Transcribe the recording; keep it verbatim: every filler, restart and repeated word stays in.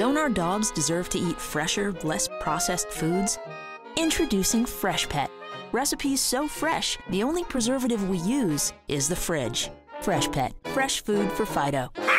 Don't our dogs deserve to eat fresher, less processed foods? Introducing Freshpet. Recipes so fresh, the only preservative we use is the fridge. Freshpet, fresh food for Fido.